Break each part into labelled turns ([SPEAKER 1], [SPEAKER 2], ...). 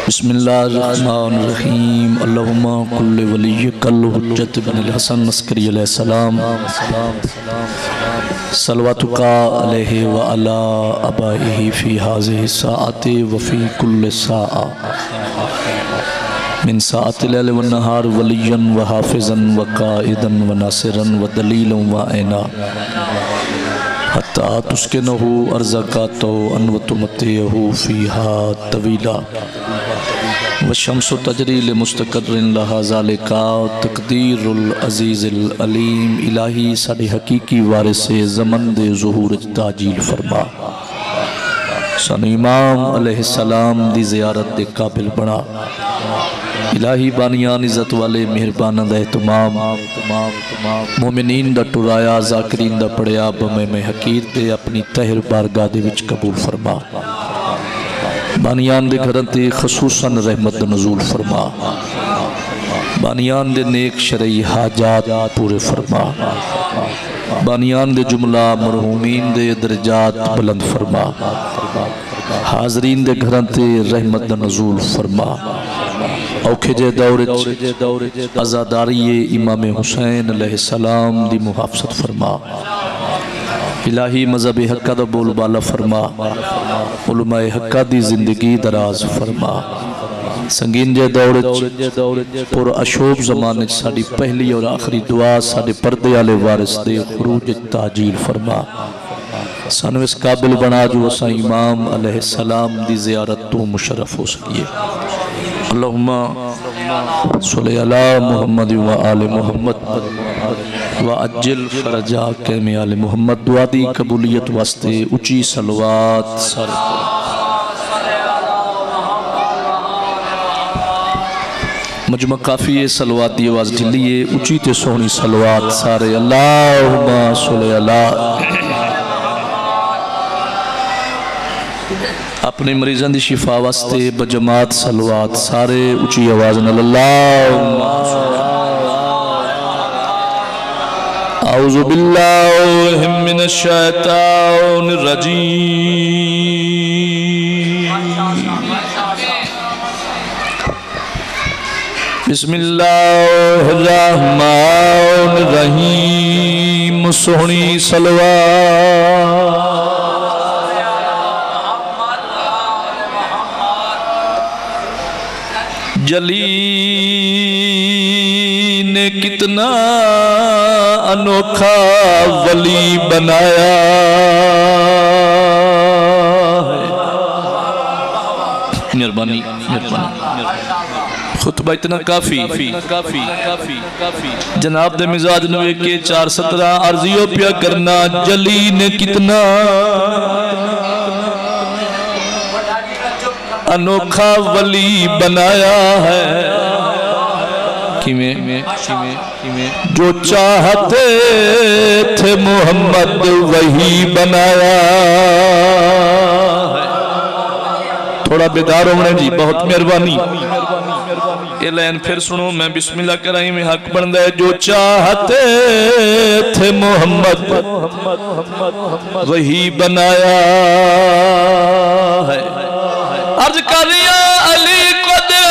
[SPEAKER 1] بسم اللہ الرحمن الرحیم اللہم کل ولیک الحجت بن الحسن عسکری علیہ السلام صلواتک علیہ وعلا ابائہ فی حاضر الساعت وفی کل ساعہ من ساعت اللیل والنہار ولیا وحافظا وقائدا وناصرا ودلیلا وعینا حتی تسکنہو ارزقاتو انوتمتیہو فیہا طویلا والشمس تجری لمستقر لہا ذالکا تقدیر العزیز العلیم الہی ساڑھے حقیقی وارث زمن دے ظہور تاجیل فرما سن امام علیہ السلام دی زیارت دے قابل بنا الہی بانیان عزت والے مہربانہ دا اہتمام مومنین دا ٹرایا ذاکرین دا پڑیا بمے میں حقیر دے اپنی تہر بارگاہ دے وچ قبول فرما بانیان دے گھرن تے خصوصاً رحمت نزول فرما بانیان دے نیک شرعی حاجات پورے فرما بانیان دے جملہ مرحومین دے درجات بلند فرما حاضرین دے گھرن تے رحمت نزول فرما اوکھے جے دورج ازاداری امام حسین علیہ السلام دی محافظت فرما الہی مذہب حقہ دا بول بالا فرما علماء حقہ دی زندگی دراز فرما سنگین جے دورج پر اشوب زمانے ساڑی پہلی اور آخری دعا ساڑے پردے آلے وارث دے خروج تاجیل فرما سانو اس قابل بنا جو اسا امام علیہ السلام دی زیارت تو مشرف ہو سکیے اللہم صلی اللہ محمد و آل محمد وعجل فرجا کہمی آل محمد دعا دی قبولیت واسطے اچھی صلوات سر مجمع کافی صلوات دی آواز جلیے اچھی تے سونی صلوات سارے اللہم صلی اللہ اپنے مریضان دی شفا واسطے بجماعت صلوات سارے اچھی آواز نل اللہم اعوذ باللہ من الشیطان الرجیم بسم اللہ الرحمن الرحیم سہنی صلوات جلی نے کتنا انوکھا ولی بنایا مہربانی خطبہ اتنا کافی جناب دے مزاج نوے کے 417 عرضیوں پیا کرنا جلی نے کتنا انوکھا ولی بنایا ہے جو چاہتے تھے محمد وہی بنایا ہے تھوڑا بیدار ہونے جی بہت مہربانی یہ لین پھر سنو میں بسم اللہ کرائی میں حق بندہ ہے جو چاہتے تھے محمد وہی بنایا ہے عرض کریا علی کو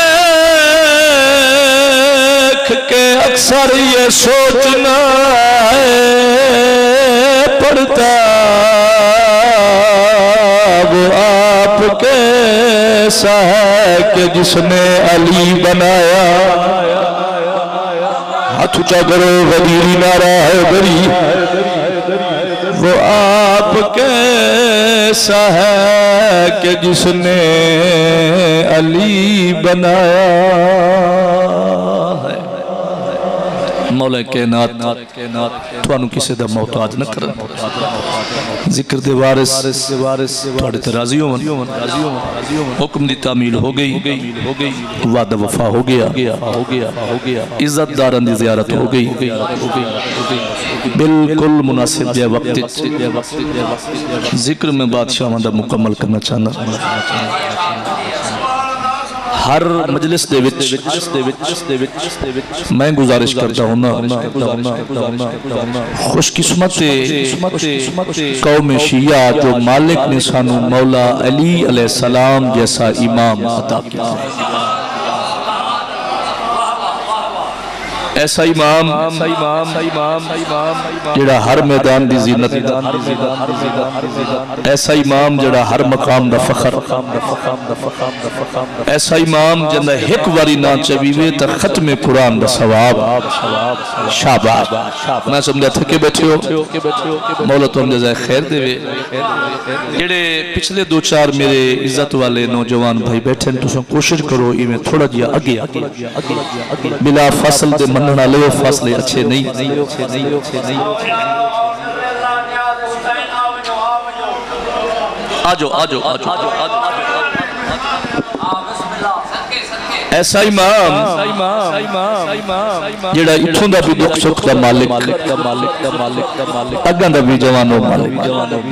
[SPEAKER 1] دیکھ کے اکثر یہ سوچنا پڑتا وہ آپ کیسا ہے کہ جس نے علی بنایا ہاتھ اچھا کرو غدیری نعرہ ہے بری وہ آپ کیسا ہے کہ جس نے علی بنایا ہے مولا کائنات توانو کسے دا محتاج نہ کرن ذکر دے وارث توڑے ترازیوں حکم دی تعمیل ہو گئی وعدہ وفا ہو گیا عزت داران دی زیارت ہو گئی بالکل مناسب دے وقت ذکر میں بادشاہ مندہ مکمل کرنا چاہنا ہر مجلس دے وچ میں گزارش کرتا ہوں خوش قسمت قوم شیعہ جو مالک نے سانو مولا علی علیہ السلام جیسا امام عطا کیا ایسا امام جڑا ہر میدان دی زینت ایسا امام جڑا ہر مقام دا فخر ایسا امام جنہ ایک واری نہ چویوے تا ختم قرآن دا ثواب شاباش میں سمجھا تھکے بیٹھے ہو مولا تو ہم جزائے خیر دے وے جڑے پچھلے دو چار میرے عزت والے نوجوان بھائی بیٹھے ہیں تو کوشش کرو میں تھوڑا جیا آگے بلا فصل دے مننا لے فاصلے اچھے نہیں آجو ایسا امام جڑا اتھوں دا بھی دکھ سکھ دا مالک اگاں دا بھی جوانو مالک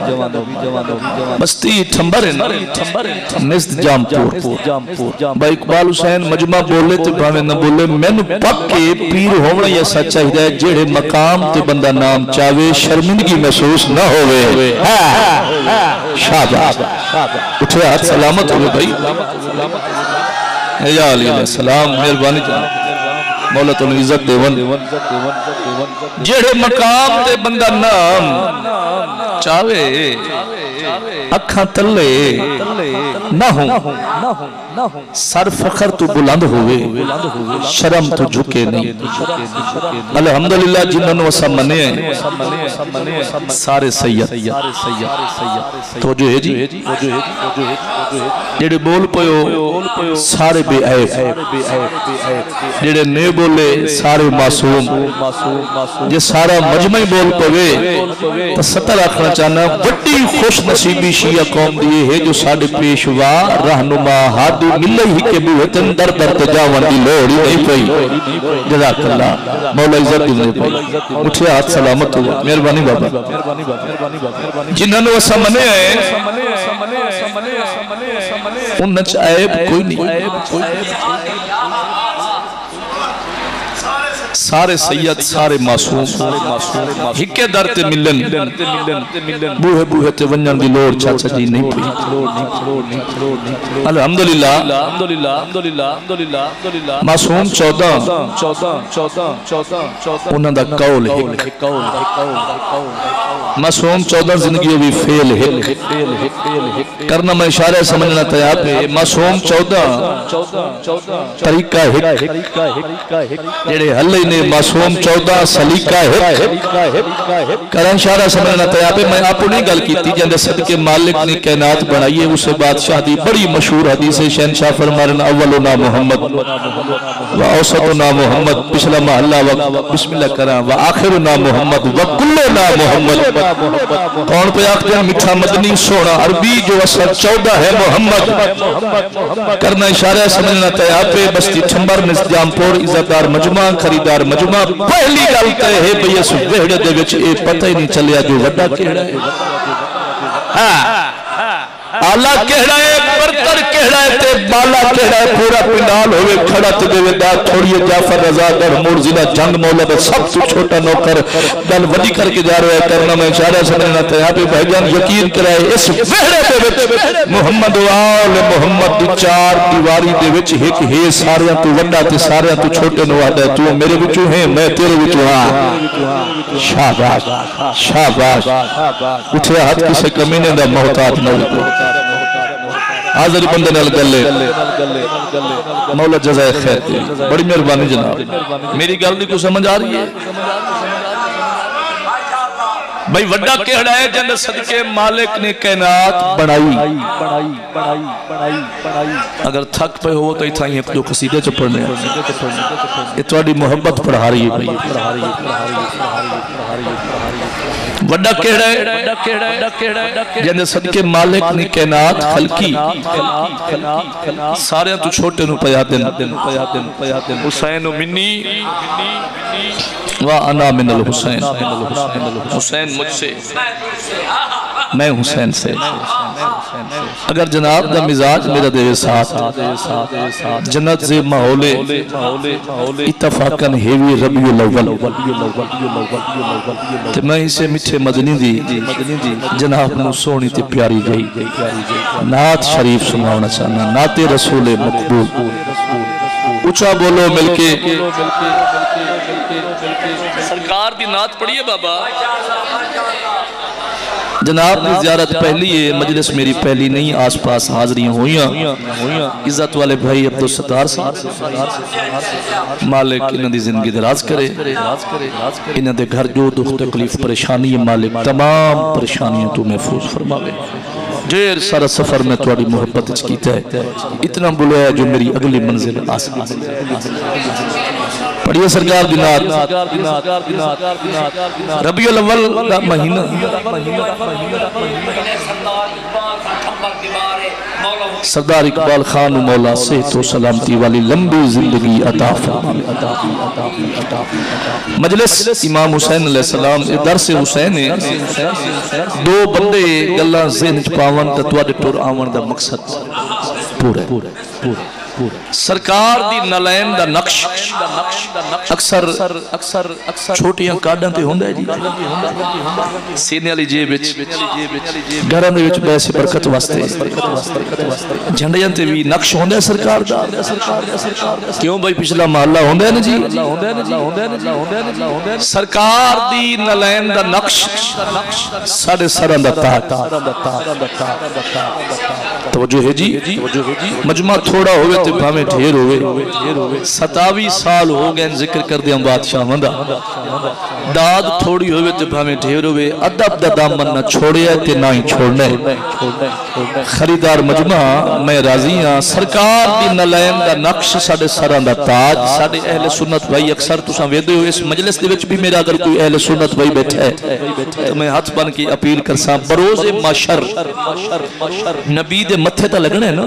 [SPEAKER 1] بستی تھمبر نزد جام پور با اقبال حسین مجمع بولے تے بھاوے نہ بولے میں نو پکے پیر ہونا یہ سچا ہے جڑے مقام تے بندہ نام چاہوے شرمندگی محسوس نہ ہوئے شاباش اٹھے ہاتھ سلامت ہوئے بھائی یا علیہ السلام مہربانی جناب مولا تو عزت دیون جڑے مقام تے بندہ نام چاہوے اکھاں تلے نہ ہوں سر فخر تو بلند ہوئے شرم تو جھکے نہیں الحمدللہ جنہوں وسا منے ہیں سارے سید تو جو ہے جی جڑے بول پہو سارے بے عیب جڑے نے بولے سارے معصوم جے سارا مجمعی بول پہوے تو ستر آخنا چاہنا بڑی خوش نصیبی شیعہ قوم دیئے ہے جو ساڑھے پیشوا رہنما ہاتھ ملے ہی کے بوہتن در تجاون دی لوڑی نہیں پئی جزاک اللہ مولا عزت دینے پئی اٹھے ہاتھ سلامت ہوا مہربانی بابا جنہوں نے وسا منے ہیں ان نچ عیب کوئی نہیں سارے سید سارے معصوم ہکے در تے ملن بوہے تے ونجن دی لوڑ چاچا جی نہیں پئی الحمدللہ معصوم 14 انہاں دا قول ہک معصوم 14 زندگی بھی فیل ہک کرنا میں اشارہ سمجھنا تیار پہ معصوم 14 طریقہ ہک جڑے حلے نے معصوم 14 سلیقہ ہے کرن شارہ سمجھنا تیار پہ میں آپ کو نہیں گل کی تھی جندے صدقے مالک نے کائنات بنائیے اسے بادشاہ دی بڑی مشہور حدیث ہے شہنشاہ فرمارن اولنا محمد و اوسطنا محمد پچھلا محلہ بسم اللہ کرا و آخرنا محمد و کلنا محمد کون پہ آخر مٹھا مدنی سونا عربی جو اثر 14 ہے محمد کرنا اشارہ سمجھنا تیار پہ بستی ٹھمبر نزدیام پور عزتدار مجمع خریدار مجمع پہلی گلتے ہے بھئی اس ویڑے دے وچ اے پتہ ہی نہیں چلیا جو وڈا کہڑا ہے آلہ کہڑا ہے برتر کہڑا ہے تے بالا کہڑا ہے پورا پنڈال ہوئے کھڑا تے دے ویدہ تھوڑی جعفر رضا در مرزینہ جنگ مولا دے سب تو چھوٹا نوکر دل وڈی کر کے جا رہا ہے کرنا میں اشارہ سمجھنا تھا یہاں پہ بھائی جان یقین کرائے اس ویڑے دے وچ محمد و آل محمد دی چار دیواری دے وچ ایک ہے ساریاں تو وڈا تے ساریاں تو چھوٹے نوادہ ہے تو میرے وچوں ہیں میں تیرے وچوں ہاں شاباش شاباش اٹھے ہاتھ کسے کمینے دا محتاط نہ ہوئے حاضر بندے نال گلے مولا جزائے خیر دے بڑی مہربانی جناب میری گل دی کو سمجھ آ رہی ہے بھئی وڈا کہڑا ہے جن صدقے مالک نے کائنات بڑھائی اگر تھک پہ ہو تو اتھا ہی جو قصیدے چ پڑھنے ہیں یہ تواڈی محبت پڑھا رہی ہے وڈا کہڑا ہے جن صدقے مالک نے کائنات خلقی سارے تو چھوٹے نو پیا دن حسین منی و انا من الحسین حسین مجھ سے میں حسین سے اگر جناب دا مزاج میرا دے ساتھ جنت سے ماحول اتفاقاً ہیوی ربیع الاول تے میں اسے میٹھے مدنی دی جناب نو سونی تے پیاری گئی نعت شریف سناونا چاہنا نعت رسول مقبول اچھا بولو مل کے سرکار دی نعت پڑھیے بابا جناب نے زیارت پہلی ہے مجلس میری پہلی نہیں آس پاس حاضریاں ہوئیاں عزت والے بھائی عبدالستار مالک انہاں دی زندگی دراز کرے انہاں دے گھر جو دکھ تکلیف پریشانی ہے مالک تمام پریشانیاں تو محفوظ فرماوے دیر سارا سفر میں تواڈی محبت اچ کیتا ہے اتنا بلایا جو میری اگلی منزل آسان پڑھیے سرکار دی نعت ربیع الاول دا مہینہ سردار اقبال خان مولا صحت و سلامتی والی لمبی زندگی عطا فرمائے مجلس امام حسین علیہ السلام درس حسین ہے دو بندے گلاں ذہن وچ پاون تے تواڈے ٹر آون دا مقصد پورا سرکار دی نلین دا نقش اکثر چھوٹیاں کارڈاں تے ہوندا ہے جی سینے والی جیب وچ گھراں دے وچ پیسے برکت واسطے جھنڈیاں تے وی نقش ہوندا ہے سرکار دا کیوں بھائی پچھلا محلہ ہوندا ہے نا جی سرکار دی نلین دا نقش ساڈے سراں دا تاج توجہ ہے جی مجمع تھوڑا ہوئے تے بھامے ڈھیر ہوئے 27 سال ہو گئے ذکر کر دیا بادشاہ مندہ داد تھوڑی ہوئے تے بھامے ڈھیر ہوئے ادب دا دامن نہ چھوڑے تے نہ ہی چھوڑنے خریدار مجمع میں راضی ہاں سرکار دی نلین دا نقش ساڑے سران دا تاج ساڑے اہل سنت بھائی اکثر تساں ویدے ہو اس مجلس دے وچ بھی میرا اگر کوئی اہل سنت بھائی بیٹھا ہے تو میں ہاتھ بن کی اپیل کرساں بروز ماشر نبی دے متھے تا لگنے نا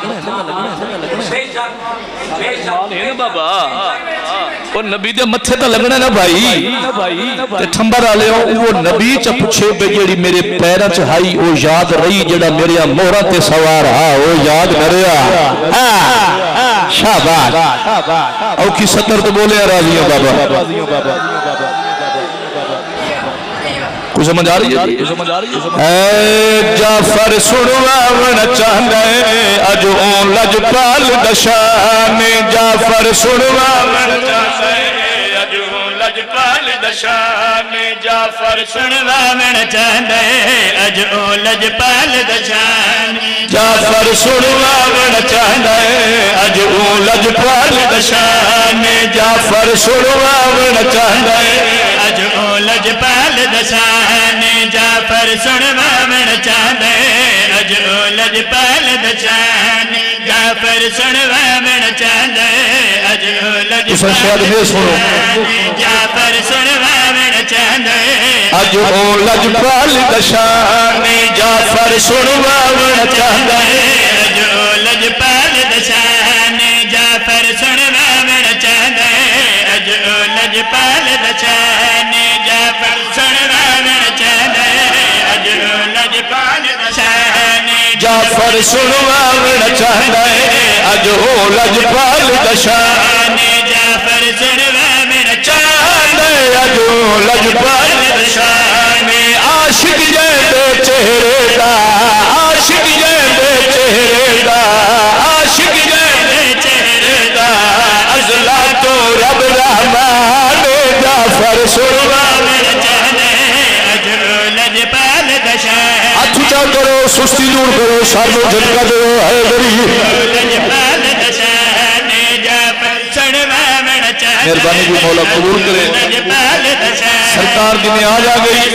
[SPEAKER 1] اور نبی دے متھے تا لگنے نا بھائی تے ٹھمبر آلے ہوں وہ نبی چا پچھے بے جیڑی میرے پیرہ چاہائی او یاد رہی جیڑا میرے مورا تے سوار ہاں او یاد مریا شاباش او کی ستر تو بولے راضیوں بابا کوئی سمجھ آ رہی ہے اے جعفر سڑواونا چاہندے اج اون لجپال دشان جعفر سڑواونا چاہندے اج اون لجپال دشان جعفر سڑواونا چاہندے اج اون لجپال دشان جعفر سڑواونا چاہندے اج اون لجپال دشان جعفر سڑواونا چاہندے اج اون لجپال دشان جعفر سڑواونا چاہندے اج اون لجپال دشان جعفر سڑواونا چاہندے اج اون لجپال دشان جعفر سڑواونا چاہندے اج اون لجپال دشان جعفر سڑواونا چاہندے اج اون لجپال دشان جعفر سڑواونا چاہندے اج اون لجپال دشان جعفر سڑواونا چاہندے اج اون لجپال دشان جعفر سڑواونا چاہندے اج اون لجپال دشان جعفر سڑواونا چاہندے اج اون لجپال دشان عاشق جے چہرے دا عاشق جے چہرے دا عاشق جے چہرے دا ازلا تو رب رحمان جعفر سڑواونا چاہندے اج اون لجپال دشان ہاتھ اونچا کرو سستی دور کرو سر کو جھٹکا دو ہے میری لجپال دشان جعفر سڑواونا چاہندے مہربانی بھی مولا قبول کرے سرکار دی نیاز آ گئی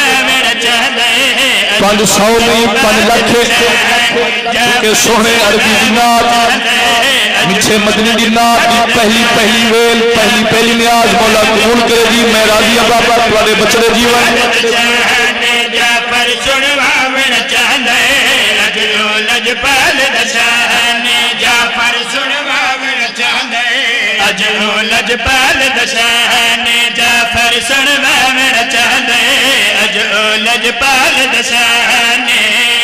[SPEAKER 1] 500 نہیں 5 لاکھ کیونکہ سونے عربی دی نات میٹھے مدنی دی نات دی پہلی ویل پہلی نیاز مولا قبول کرے دی میں راضی بابا تواڈے بچڑے جیون جعفر سڑواونا چاہندے اج اون لجپال دشان جعفر سڑواونا چاہندے اج اون لجپال دشان جعفر سڑواونا چاہندے اج اون لجپال
[SPEAKER 2] دسانے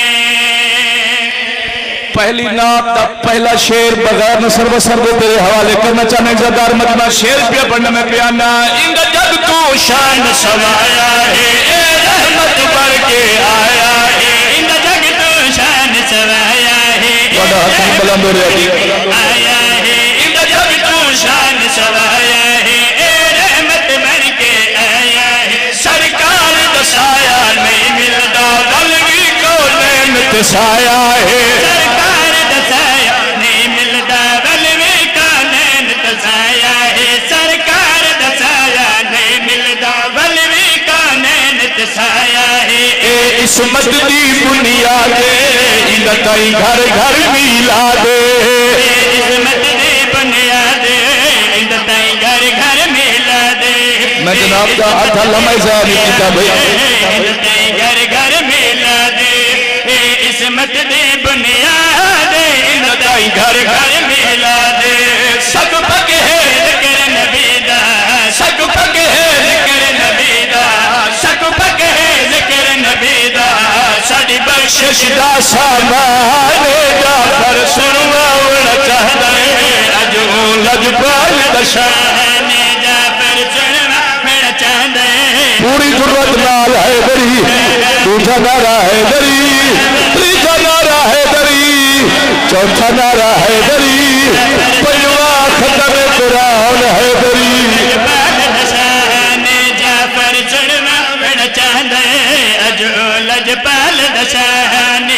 [SPEAKER 1] پہلی نعت دا پہلا شیر بغیر نصر بسر دے تیرے حوالے کرنا چاہنے زدار مجمع شیر پہ پڑھنے میں پیانا انگا جب تو
[SPEAKER 2] شان سوایا ہے اے رحمت بڑھ کے آیا ہے انگا جگ تو شان سوایا ہے
[SPEAKER 1] وڈا حکیم بلند ہو رہی
[SPEAKER 2] آیا ہے انگا جگ تو شان سوایا ہے اے رحمت بڑھ کے آیا ہے سرکار دسایا نہیں ملدا بلگی کو لین
[SPEAKER 1] تسایا ہے
[SPEAKER 2] سرکار دسایا نہیں ملدا بلوی کا نین تسایا ہے سرکار دسایا نہیں ملدا بلوی کا نین تسایا ہے
[SPEAKER 1] اے عصمت دی بنیاد انتائی گھر گھر میلاد
[SPEAKER 2] عصمت دی بنیاد انتائی گھر گھر میلاد
[SPEAKER 1] میں جناب کا آدھا لمحہ زیادہ کتاب ہے
[SPEAKER 2] انتائی گھر گھر میلاد عصمت دی بنیاد انتائی گھر گھر میلاد سگ پگ ہے ذکر نبی دا سگ پگ ہے ذکر نبی دا سگ پگ ہے ذکر نبی دا ساڑی بخشش دا
[SPEAKER 1] سامان جعفر سنواونا چاہتا ہے
[SPEAKER 2] اجو
[SPEAKER 1] لجپال
[SPEAKER 2] شان جعفر سنواونا چاہتا ہے
[SPEAKER 1] پوری ضرورت نال ہے دری دوسرا نعرہ ہے دری تیسرا نعرہ ہے دری چوتھا نعرہ ہے دری پنجواں ختم قرآن ہے دری
[SPEAKER 2] شان جعفر سنواونا چاہتا ہے اجو لجپال شان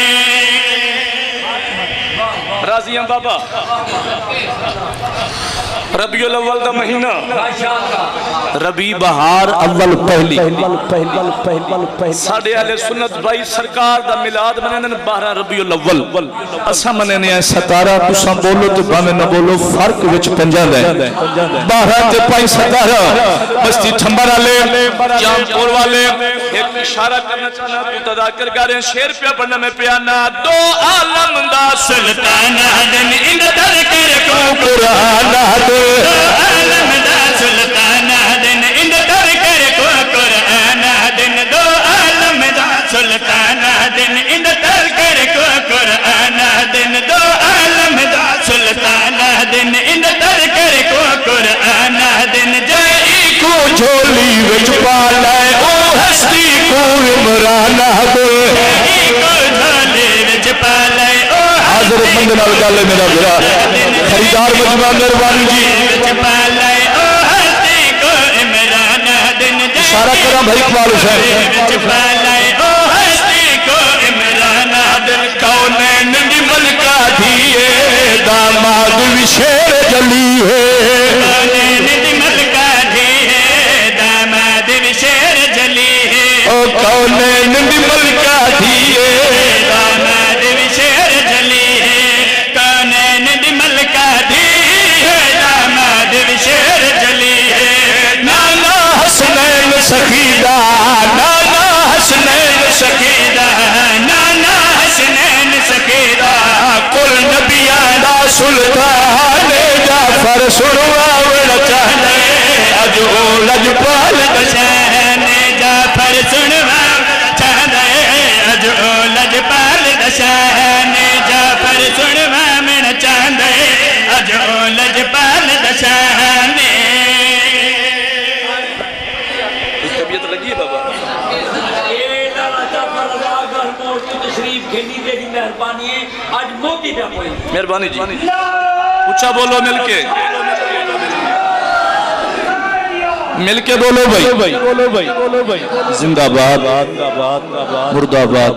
[SPEAKER 1] راضی ہیں بابا ربیع الاول دا مہینہ ربیع بہار اول پہلی ساڑھے اہل سنت بھائی سرکار دا ملاد مننے 12 ربیع الاول اسا مننے ہیں 17 تساں بولو تو بانے نہ بولو فرق وچ پنجان ہے 12 تے 17 بستی ٹھمبر والے جام پور والے ایک اشارہ کرنا چاہنا تو تذاکر کر رہے ہیں شیر پہ پڑھنے میں پیانا دو عالم دا
[SPEAKER 2] سلطان دن اند در کر کو
[SPEAKER 1] قرآن دے
[SPEAKER 2] عالم دا سلطان دن اند در کر کو قرآن دن دو عالم دا سلطان دن اند در کر کو قرآن دن دو عالم دا سلطان دن اند در کر کو قرآن دن جائی
[SPEAKER 1] کو جھولی وچ پالائے او ہستی کو عمران دے
[SPEAKER 2] کو جھولی وچ پالائے او
[SPEAKER 1] حاضر بند نال گل میرا بھرا خریدار مجمع مہربانی جی
[SPEAKER 2] پالائے او ہستی کو عمران دن
[SPEAKER 1] اشارہ کرم بھائی اقبال حسین
[SPEAKER 2] پالائے او ہستی کو عمران دن
[SPEAKER 1] کونین دی ملکہ دیئے داماد وشیر جلی ہے
[SPEAKER 2] کونین دی ملکہ دیئے داماد وشیر جلی ہے
[SPEAKER 1] او کونین دی ملکہ دیئے
[SPEAKER 2] داماد وشیر جلی ہے کونین دی ملکہ دیئے داماد وشیر جلی ہے
[SPEAKER 1] نانا حسنین سخیدہ نانا حسنین
[SPEAKER 2] سکیدہ نانا حسنین سکیدہ
[SPEAKER 1] کل نبیان دا سلطان جعفر سنواونا چاہتا ہے اجو لجپال
[SPEAKER 2] شان جعفر سنواونا چاہتا ہے اجو لجپال شان جعفر سنواونا چاہتا ہے اجو لجپال شان
[SPEAKER 1] طبیعت لگی ہے بابا
[SPEAKER 3] تشریف کھیلی دے دی مہربانی ہے آج موتی پہ کوئی
[SPEAKER 1] مہربانی جی اچھا بولو مل کے بولو بھائی زندہ باد مرد آباد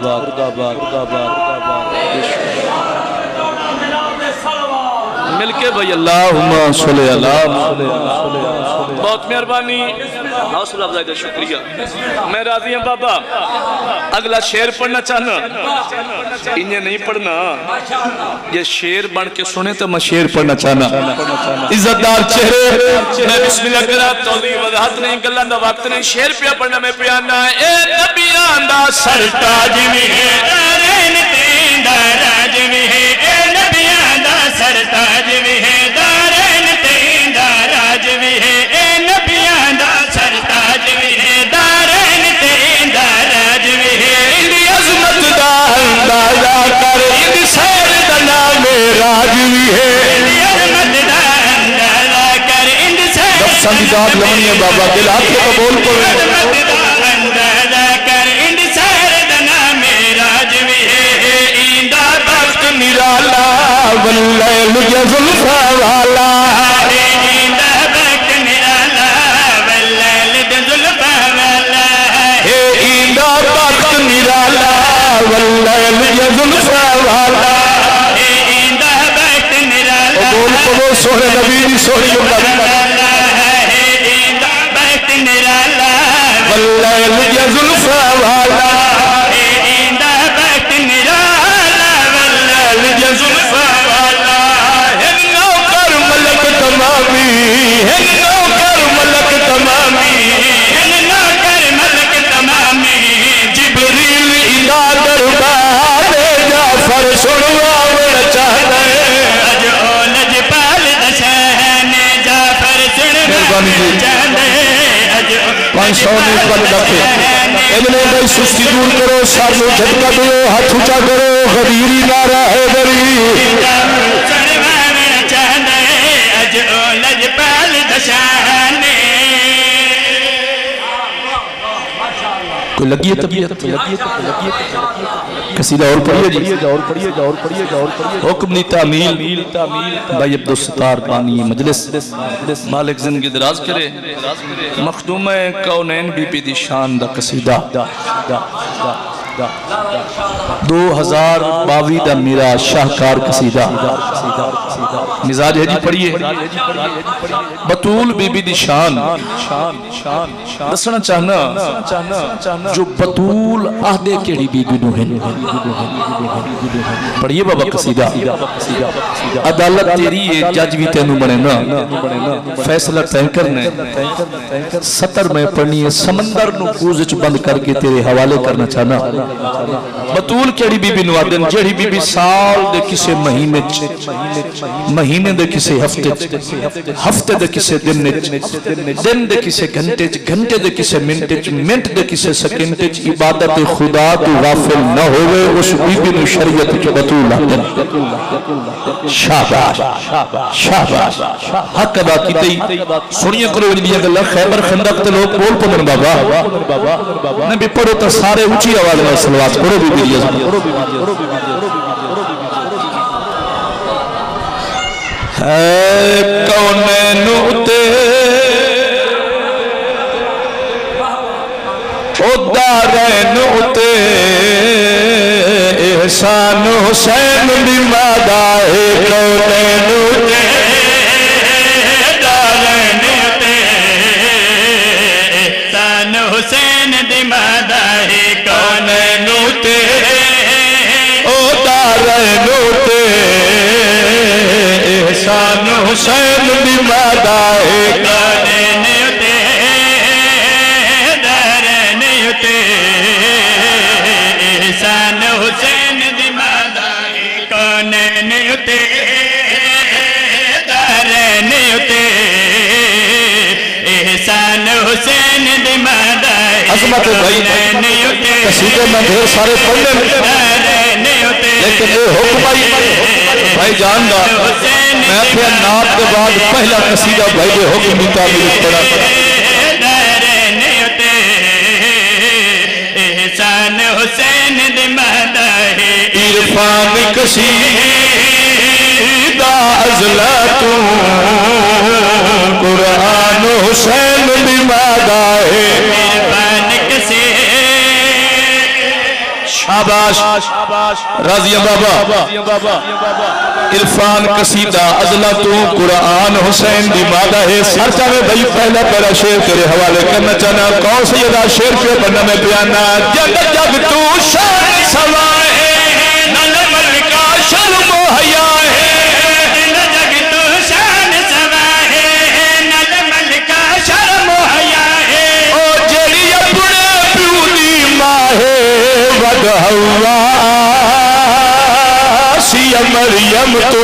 [SPEAKER 1] مل کے بھائی اللہم صلی اللہ بہت مہربانی حوصلہ افزائی کا شکریہ میں راضی ہوں بابا اگلا شیر پڑھنا چاہنا انہیں نہیں پڑھنا یہ شیر بن کے سنے تو میں شیر پڑھنا چاہنا عزتدار چہرے میں بسم اللہ کرا توضیح وضاحت نہیں گلہ دا وقت نہیں شیر پہ پڑھنا میں پیانا اے نبیان دا سرتاج میں ہے
[SPEAKER 2] دارین تین داراج میں ہے اے نبیان دا سرتاج میں ہے دارین تین داراج میں ہے اے نبیان دا سرتاج میں ہے دارین تین داراج میں ہے
[SPEAKER 1] دی داد لونی ہے بابا دل ہاتھ کے قبول پڑھے
[SPEAKER 2] اندازہ کر ان سردنا میرا جوی ایندہ بخت
[SPEAKER 1] نرالا واللیل یزلفا والا
[SPEAKER 2] ایندہ بخت نرالا واللیل یزلفا والا
[SPEAKER 1] ایندہ بخت نرالا واللیل یزلفا والا
[SPEAKER 2] ایندہ بخت نرالا
[SPEAKER 1] قبول پڑھو سوہر نبی دی سوہری
[SPEAKER 2] ایندہ بخت نرالا
[SPEAKER 1] واللیل یزلفا والا
[SPEAKER 2] ایندہ بخت نرالا واللیل یزلفا والا
[SPEAKER 1] نوکر ملک تمامی نوکر ملک تمامی
[SPEAKER 2] نوکر ملک تمامی
[SPEAKER 1] جبریل ادا دربار جعفر سنواوڑ چاہتا ہے
[SPEAKER 2] اج او لجپال دشہن جعفر سنواوڑ چاہتا ہے اج او
[SPEAKER 1] 500 نے پل رکھے ابن بھائی سستی دور کرو سارو جھٹکا دو ہاتھ اونچا کرو غدیری نعرہ حیدری
[SPEAKER 2] سنواوڑ چاہتا ہے اج او لجپال دشہن
[SPEAKER 1] کوئی لگی ہے طبیعت قصیدہ اور پڑھیے جی حکم دی تعمیل بھائی عبدالستار بانی مجلس مالک زندگی دراز کرے مخدوم کونین بی پی دی شان دا قصیدہ 2022 دا میرا شاہکار قصیدہ مزاج ہے جی پڑھیے بطول بی بی دی شان دسنا چاہنا جو بطول آہدے کیڑی بی بی نو ہے پڑھیے بابا قصیدہ عدالت تیری ہے جج بھی تینو بنے نا فیصلہ تین کرنے سطر میں پڑھنی ہے سمندر نو کوزچ بند کر کے تیرے حوالے کرنا چاہنا بطول کیڑی بی بی نو آدن جیڑی بی بی سال دے کسے مہینے دے کسے ہفتے دے کسے دن دے کسے گھنٹے دے کسے منٹ دے کسے سیکنڈ عبادت خدا تو غافل نہ ہوئے اس بی بی نو شریعت کے بطول آدن شاباش شاباش حق ادا کی تی سنیے کرو انہی اگلہ خیبر خندق تے لوگ بول پمن بابا نبی پڑھو تا سارے اونچی آواز میں سلوات کرو بی بی عزم ہے کونین اتے او دارین اتے احسان حسین دی مادہ ہے کونین اتے
[SPEAKER 2] دارین اتے احسان حسین دی مادہ ہے کونین اتے
[SPEAKER 1] او دارین اتے احسان حسین دی مادہ ہے
[SPEAKER 2] کونین اتے دارین اتے احسان حسین دی مادہ ہے کونین اتے دارین اتے احسان حسین دی مادہ ہے
[SPEAKER 1] عظمت بھائی قصیدے میں ڈھیر سارے پڑھنے لیکن اے حکم بھائی جان دا میں اپنے ناب کے بعد پہلا قصیدہ بھائی دے حکم دی تعمیل پڑھا
[SPEAKER 2] احسان حسین دی مادہ ہے
[SPEAKER 1] عرفان قصیدہ ازلاتوں قرآن حسین دی مادہ ہے
[SPEAKER 2] عرفان قصیدہ
[SPEAKER 1] شاباش راضی بابا عرفان قصیدہ ازلاتوں قرآن حسین دی مادہ ہے سرچہ میں بھائی پہلا پہلا شیر تیرے حوالے کرنا چاہنا کون سیدہ شیر پہ بننا میں بیانا جگ جگ تو شان سوائے نل ملکہ شرم و حیا ہے
[SPEAKER 2] جگ تو شان سوائے نل ملکہ شرم و حیا ہے
[SPEAKER 1] او جیڑی اپنے پیو دی ماں ہے ود ہوا سی مریم تو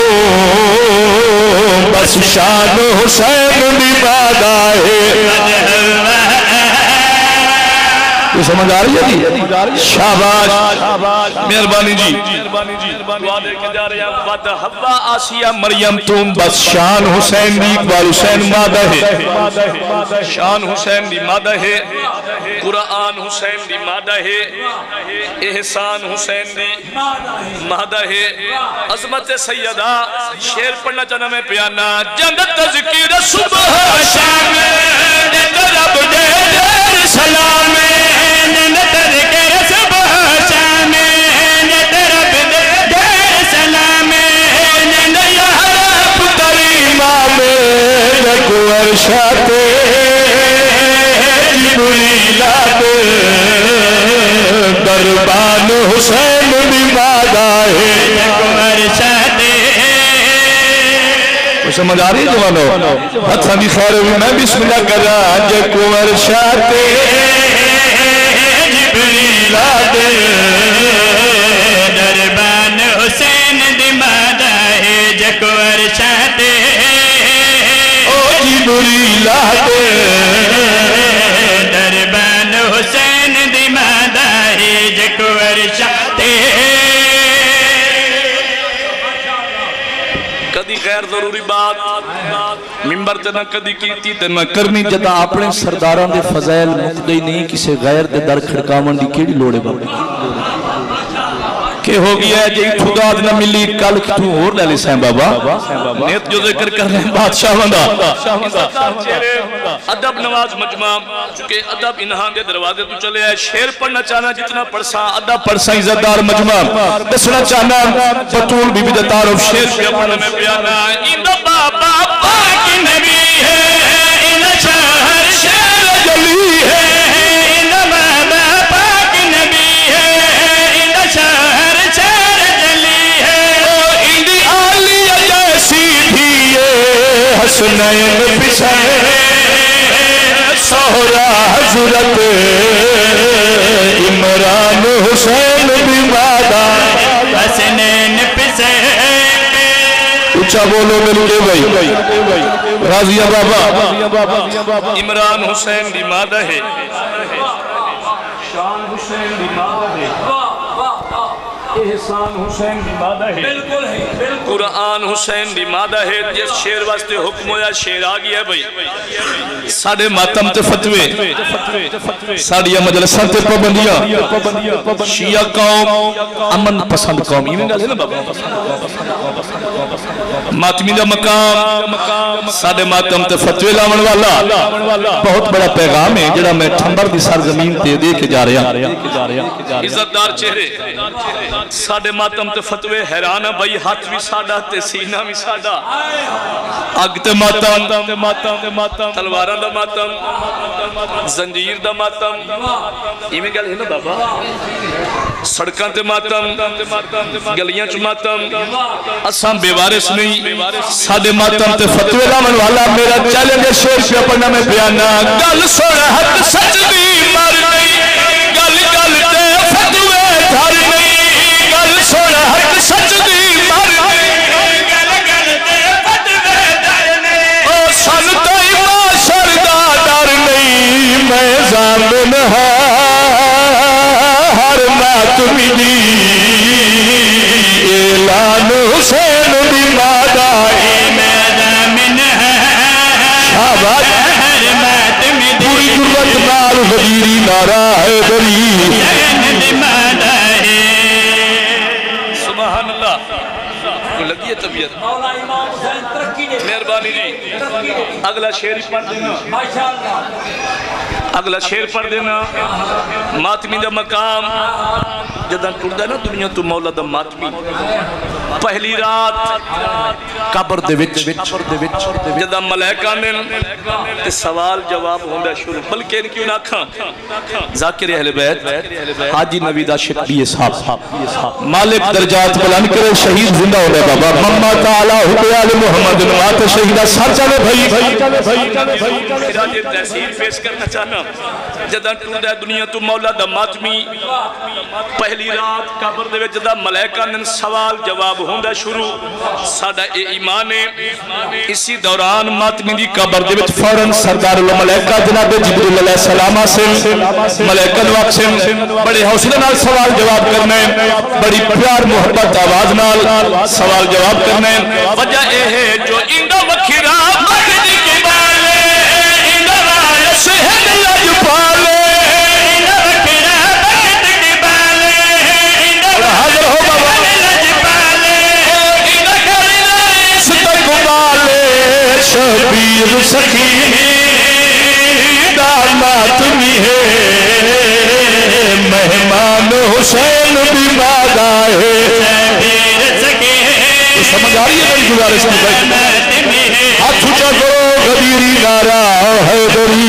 [SPEAKER 1] بس شان حسین دی مادہ ہے تو سمجھ آ رہی ہے جی؟ شاباش مہربانی جی
[SPEAKER 2] دعا دے کے جا رہے ہیں وَدْ حَوَّا آسیہ مریم تم بس شان حسین دی اقبال حسین مادہ ہے شان حسین دی مادہ ہے قرآن حسین دی مادہ ہے احسان حسین دی مادہ ہے عظمت سیدہ شیر پڑھنا چاہنا میں پیانا جنت تذکیر صبح شام رب دے دیر سلام جنت تذکیر صبح شام رب دے دیر سلام یا رب کریمہ میں کو ارشاد جبریل دربان حسین بھی مادہ ہے کو ارشاد
[SPEAKER 1] سمجھ آ رہی ہے جوانو حد سامی خیر ہوئی میں بسم اللہ کر رہا جے کنور شاہ
[SPEAKER 2] جبریل دربان حسین دی مادہ ہے جے کنور شاہ
[SPEAKER 1] او جبریل
[SPEAKER 2] دربان حسین دی مادہ ہے جے کنور شاہ کدی غیر ضروری بات ممبر تے نہ کدی کیتی تے نہ
[SPEAKER 1] کرنی جدا اپنے سرداران دے فضائل مقدئی نہیں کسے غیر دے در کھڑکاون دی کیڑی لوڑے بابا کہ ہو گیا ہے جی خداد نہ ملی کل کتوں اور لے لے سین بابا نیت جو ذکر کر رہے ہیں بادشاہ وندہ
[SPEAKER 2] ادب نواز مجمع چونکہ ادب انہاں دے دروازے تو چلے آئے شیر پڑھنا چاہنا جتنا پڑھسا ادب
[SPEAKER 1] پڑھسا عزتدار مجمع دسنا چاہنا بطول بی بی تعارف شیر
[SPEAKER 2] پہ پڑھنا میں پیانا اندہ بابا پاک نبی ہے اندہ شہر شیر جلی ہے اندہ بابا پاک نبی ہے اندہ شہر شیر جلی ہے
[SPEAKER 1] اندی آلیہ جیسی بھی یہ حسنین پسائے سہرہ حضرت عمران حسین بھی مادہ
[SPEAKER 2] حسنین پسے
[SPEAKER 1] اچھا بولو مل کے بھائی راضی بابا
[SPEAKER 2] عمران حسین دی مادہ ہے شان حسین دی مادہ ہے احسان حسین دی مادہ ہے قرآن حسین دی مادہ ہے جس شیر واسطے حکم ہویا شیر آگی ہے بھئی
[SPEAKER 1] ساڑھے ماتم تے فتوے ساڑھیا مجلسہ تے پابندیاں شیعہ قوم امن پسند قوم یہ میں گا لے نا بابا ماتمی دا مقام ساڑھے ماتم تے فتوے لاون والا بہت بڑا پیغام ہے جڑا میں ٹھمبر دی سرزمین تے دے کے جا رہا
[SPEAKER 2] عزتدار چہرے ساڑھے ماتم تے فتوے حیرانہ بھئی ہاتھ بھی ساڑھا تے سینہ بھی ساڑھا
[SPEAKER 1] اگ تے ماتم
[SPEAKER 2] تلوارہ دا ماتم زنجیر دا ماتم یہ میں گل ہے نا بابا سڑکاں تے ماتم گلیاں چ ماتم
[SPEAKER 1] اساں بے وارث نہیں ساڑھے ماتم تے فتوے لاون والا میرا چیلنج شیر پہ پڑھنا میں بیانا گل سن حق سچ دی مر نہیں گل گل تے فتوے دھر نہیں گل سن حق سچ دی مر نہیں
[SPEAKER 2] گل گل تے فتوے دھر نہیں
[SPEAKER 1] او سن تے معاشر دا ڈر نہیں میں ضامن ہر ماتمی دی اعلان حسین دی مادہ
[SPEAKER 2] میں ضامن
[SPEAKER 1] شاباش
[SPEAKER 2] ہر ماتمی دی
[SPEAKER 1] پوری جرت نال وزیری نعرہ ہے بری
[SPEAKER 2] دی مادہ ہے سبحان اللہ کو لگی ہے طبیعت
[SPEAKER 3] مولا امام حسین ترقی دے
[SPEAKER 2] مہربانی جی اگلا شیر پڑھ دینا
[SPEAKER 3] ماشاءاللہ
[SPEAKER 2] اگلا شیر پڑھ دینا ماتمی دا مقام جدہ ٹردہ نا دنیا تو مولا دا ماتمی پہلی رات
[SPEAKER 1] قبر دے وچ
[SPEAKER 2] جدہ ملائکہ نے تے سوال جواب ہوندہ شروع بلکہ ان کیوں نہ کھاں
[SPEAKER 1] ذاکر اہل بیت حاجی نوید عاشق بھی صاحب مالک درجات بلند کرے شہید زندہ ہونے بابا مما تعالی حکیال محمد نوات شہیدہ سر چلے بھائی
[SPEAKER 2] خراج تحصیل پیش کرنا چاہنا
[SPEAKER 4] جدہ ٹوٹا دنیا تو مولا دا ماتمی پہلی رات قبر دے جدہ ملائکہ نے سوال جواب ہوندہ شروع سادہ اے ایمان ہے اسی دوران ماتمی دی قبر دے فوراں سردار اللہ ملائکہ جناب جبریل علیہ السلام سے ملائکہ نواق سے بڑے حوصلے نال سوال جواب کرنے بڑی پیار محبت آواز نال سوال جواب کرنے وجہ اے ہے جو اندہ وکھرا مجد کے بالے اندہ رائے سہن لج پالے اندہ وکھرا مجد کے بالے اندہ رائے لج پالے اندہ کرنا استقبالے شبیر سخی ماتمی ہے مہمان حسین بھی مادا ہے سمجھ آ رہی ہے میری گزارش کی بھائی ہاتھ اونچا کرو غدیری نعرہ حیدری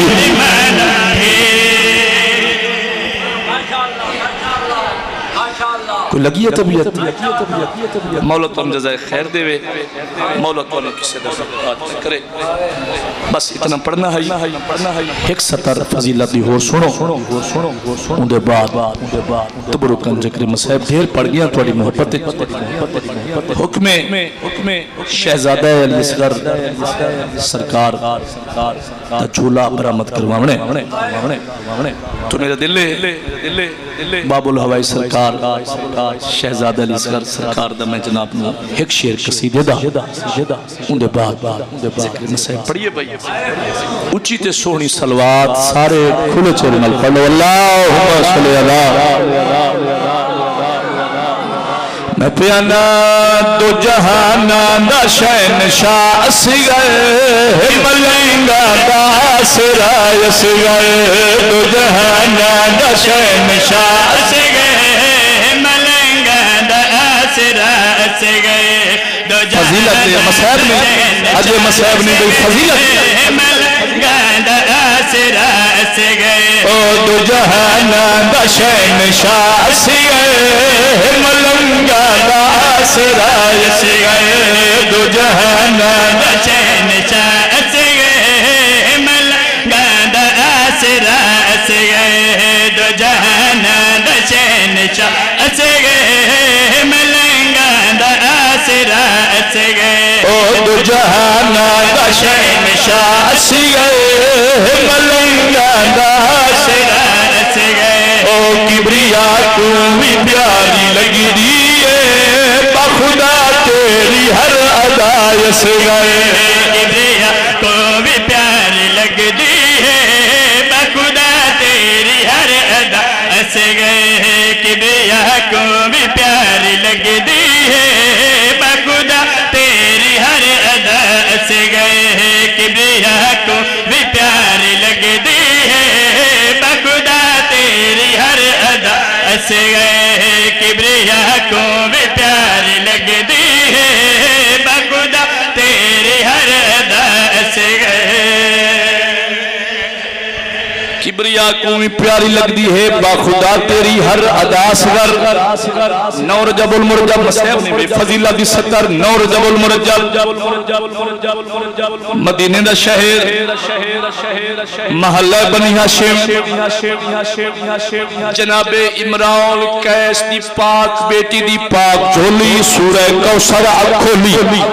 [SPEAKER 4] کوئی لگی ہے طبیعت مولا تو ہم جزائے خیر دے وے مولا تو ہم کسے در سکتا کرے بس اتنا پڑھنا ہے
[SPEAKER 1] ایک سطر فضیلت دی ہور سنو اندے بعد تبرکن ذکر مسائب دھیر پڑھ گیا توڑی محبت حکم شہزادہ علی اصغر سرکار تا جھولا برآمد کروانے
[SPEAKER 4] تو میرا دلے
[SPEAKER 1] باب الہوائی سرکار شہزادہ علی اصغر سرکار دا میں جناب نو ایک شیر قصیدے دا اندے بعد ذکر مسائب
[SPEAKER 4] پڑھئے بھائی
[SPEAKER 1] اچھی تے سونی سلوات سارے کھلے چورے مل پڑھو اللہم صلی اللہ میں پیانا دو جہانان دا شہنشاہ اصغر ملنگا دا آسرائے اصغر دو جہانان دا شہنشاہ اصغر
[SPEAKER 2] ملنگا دا آسرائے اصغر
[SPEAKER 1] فضیلت مسائب میں اجے مسائب نے کوئی فضیلت
[SPEAKER 2] ملنگا دا آسرائے اصغر
[SPEAKER 1] او دو جہانان دا شہنشاہ اصغر ملنگا دا آسرائے اصغر دو جہانان دا
[SPEAKER 2] شہنشاہ اصغر ملنگا دا آسرائے اصغر دو جہانان دا شہنشاہ اصغر ملنگا دا آسرائے اصغر
[SPEAKER 1] او دو جہانان دا شہنشاہ اصغر ملنگا دا آسرائے اصغر او کبریا کو بھی پیاری لگی دیئے بخدا تیری ہر ادا اصغر
[SPEAKER 2] کبریا کو بھی پیاری لگ دی ہے بخدا تیری ہر ادا اصغر کبریا کو بھی پیاری لگ دی ہے بخدا تیری ہر ادا اصغر کبریا کو بھی پیاری لگ دی ہے بخدا تیری ہر ادا اصغر کبریا کو بھی پیاری لگ دی ہے بخدا تیری ہر ادا اصغر
[SPEAKER 1] کبریا کو بھی پیاری لگ دی ہے باخدا تیری ہر ادا اصغر نور جب المرجب مسائب نے بے فضیلت دی ستر نور جب المرجب مدینہ دا شہر محلہ بنی ہاشم جناب عمران قیس دی پاک بیٹی دی پاک جھولی سورہ کوثر کھولی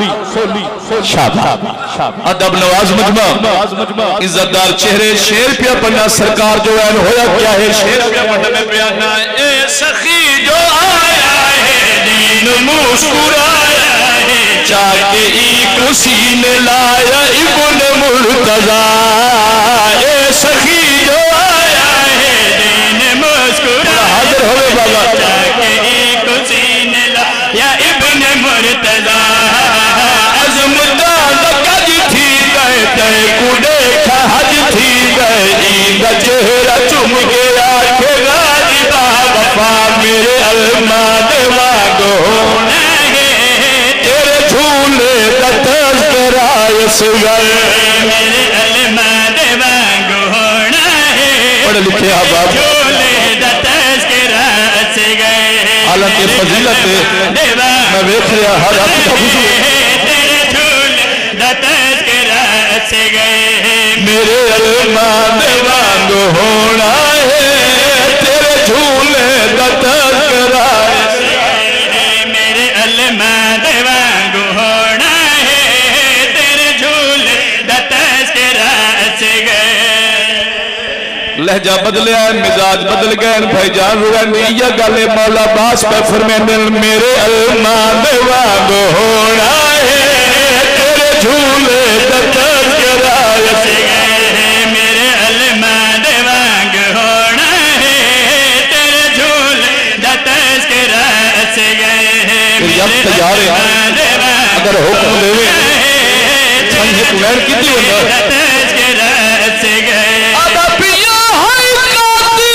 [SPEAKER 1] شابہ ادب نواز مجمع عزتدار چہرے شیر پیا پڑھنا سرکار جو ہے ہویا کیا ہے شیر پیا پڑھنا میں بیانا اے سخی جو آیا ہے دین مسکرایا ہے چاہتے ایک سینے لایا ابن مرتضی اے سخی جو آیا ہے
[SPEAKER 2] دین مسکرایا
[SPEAKER 1] حاضر ہوئے بابا
[SPEAKER 2] چاہتے ایک سینے لایا ابن مرتضی
[SPEAKER 1] عظمتہ دکج تھی گئے تے کو دیکھا حج تھی گئے ایدہ چہرہ چم گیا کہ غالبہ وفا میرے علماء واگو ہونا ہے تیرے جھولے کا تذکرہ اصغر
[SPEAKER 2] میرے علماء واگو ہونا ہے
[SPEAKER 1] پڑھ لکھے آباب
[SPEAKER 2] جھولے دا تذکرہ اصغر
[SPEAKER 1] حالت فضیلت میں ویکھ رہا ہر حق کا حضور
[SPEAKER 2] تیرے جھولے دا تذکرہ رس گئے
[SPEAKER 4] میرے ارمان وانگ ہونا ہے تیرے جھولے دا تذکرہ
[SPEAKER 2] میرے ارمان وانگ ہونا ہے تیرے جھولے دا تذکرہ رس گئے
[SPEAKER 4] لہجہ بدلے ہیں مزاج بدل گئے بھائی جان روانی یہ گلے مولا باس پہ فرمینے میرے ارمان وانگ ہونا ہے تیرے جھولے دا تذکرہ رس گئے
[SPEAKER 2] میرے ارمان وانگ ہونا ہے تیرے جھولے دا تذکرہ رس گئے
[SPEAKER 4] اب تجارے اگر حکم دے سنجھے تمہیں کتنی ہوتا
[SPEAKER 2] تذکرہ رس گئے
[SPEAKER 4] آدھا پیا ہائی قاتل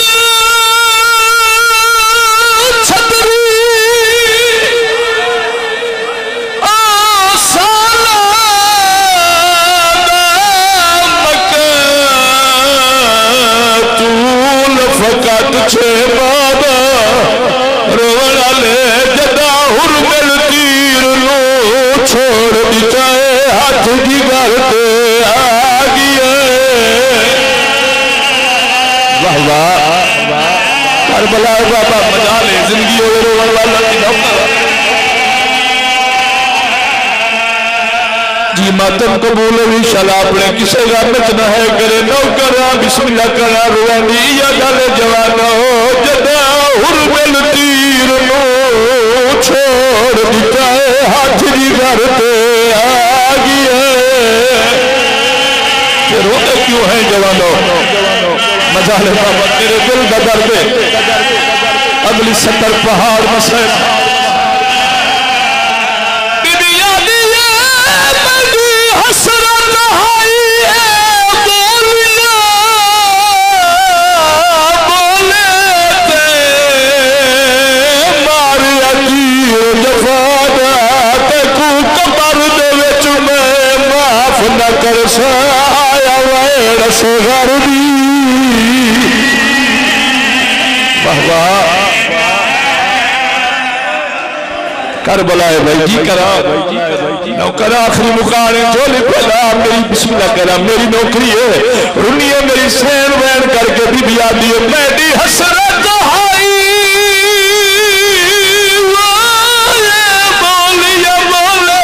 [SPEAKER 4] چھتری آسالہ مکہ طول فقط چھے بابا روڑا لے جدا حرمل تیر لو چھوڑ دیتا ہے ہاتھ کی گھرتے آگئی واہ واہ کربلا بابا مجالے زندگی ہوئے روڑ والا کی نوکر جی ماتم قبول ہوئی شالا اپنے کسے غامت نہ ہے کرے نوکرہ بسم اللہ کرا روانی یا گالے جوانو جدا حرمل تیر لو چھوڑ دیتا ہے ہاتھ جی گھرتے آگئی کہ روتے کیوں ہیں جوانو مزالے بابا تیرے دل کا درد اگلی 70 پہاڑ مسئلہ بی بی یادی ہے بڑی حسرت آئی ہے بولیا بولے تے ماریا تیر جفادا تے کو قبر دے وچ میں معاف نہ کر سا آیا ویڑ سے غربی کربلا ہے بھائی جی کرا نوکر آخری مقارن جولی پہلا میری بسم اللہ کرا میری نوکری ہے رنی ہے میری سین وین کر کے بھی آدھی ہے میری حسرت آئی بولیا بولے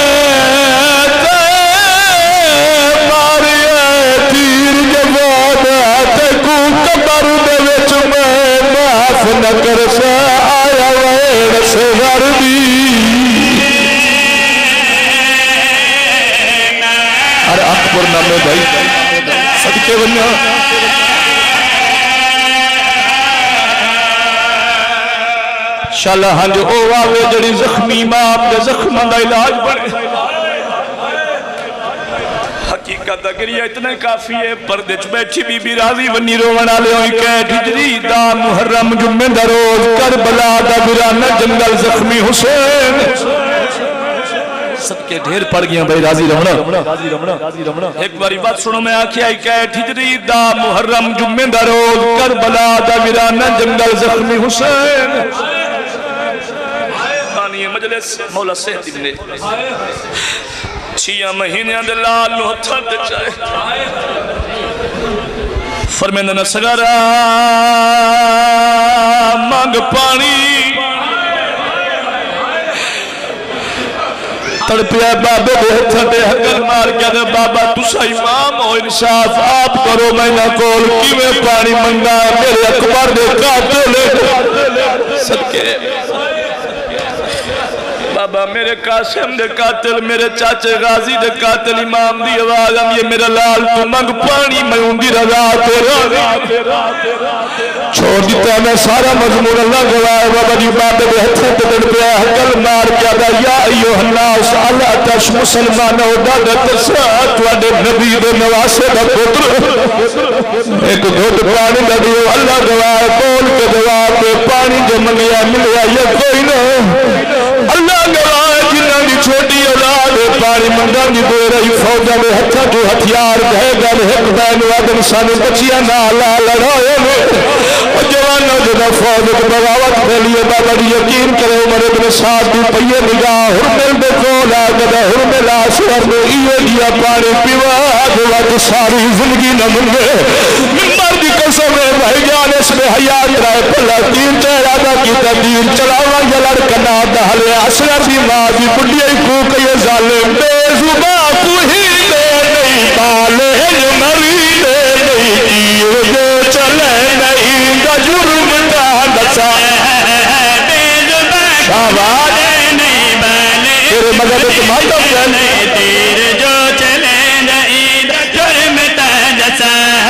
[SPEAKER 4] ماریا تیر جوانا تکو قبر دے وچ میں معاف نہ کر سا آیا ویڑ سے غربی ارے اکبر نامے بھائی صدقے بنیا شالا ہنج او آوے جڑی زخمی ماں اپنے زخمہ دا علاج بڑھے حقیقت اگر یہ اتنا کافی ہے پردے چھ بیٹھی بی بی راضی ونی رونا لے ہوئی کہت ہجری دا محرم جمعہ دا روز کربلا دا گرانا جنگل زخمی حسین صدقے ڈھیر پڑ گیا بھائی راضی رہنا ایک باری بات سنو میں آکھی آئی کہت ہجری دا محرم جمعہ دا روز کربلا دا گرانا جنگل زخمی حسین خانی مجلس مولا صحت ابن چھیاں مہینے دلال نو تھد چاہے فرمیندہ نہ سگارا مانگ پانی تڑپیا بابے بہتر دے حقل مار کیا دے بابا تسا امام ہو انصاف آپ کرو میں نہ کول کیویں پانی منگا میرے اکبر دے قاتل صدقے بابا میرے قاسم دے قاتل میرے چاچے غازی دے قاتل امام دی آواز ہم یہ میرا لال تو منگ پانی میں ہوں گی رضا تیرا چھوڑ دیتا میں سارا مضمون اللہ گوائے بابا جی بابے دے ہتھے تدر پہ حقل مار کیا دا یا ایوہ الناس اللہ تش مسلمان ہو دا تسرات وڈے نبی دے نواسے دا پتر ایک گھوٹ پانی دا دیو اللہ گوائے بول کے جواب دے پانی جو منگیا ملیا یہ کوئی نہ اللہ گواہ جنہاں دی چھوٹی اولاد پانی منگا دی دے رہی فوجہ میں ہتھا جو ہتھیار گئے گل حق بین وعدن سانی بچیاں نالا لڑائے میں اور جوانہ جدہ فوج کے بغاوت پھیلیے بابا دی یقین کرے عمر ابن سعد دی پئیے نگاہ حرمل دے کولا گدہ حرمل آسور میں ایے گیا پانی پیوا
[SPEAKER 1] تو ساری زندگی نہ منگے ممبر دی قسم ہے بھائی جان اس میں حیات رائے پلا تین ارادہ کی تدیر چلاوا یا لڑکنا دہلے اصغر دی ماں دی بڑھئی کو کہ یہ ظالم بے زباں کو ہی دے نہیں بالے مری دے نہیں کیے دے چلے نہیں دا جرم دا نسا
[SPEAKER 2] بے زباں نہیں بالے
[SPEAKER 1] تیرے مذہب تمہارا چلے
[SPEAKER 2] تیر جو چلے نہیں جرم دا نسا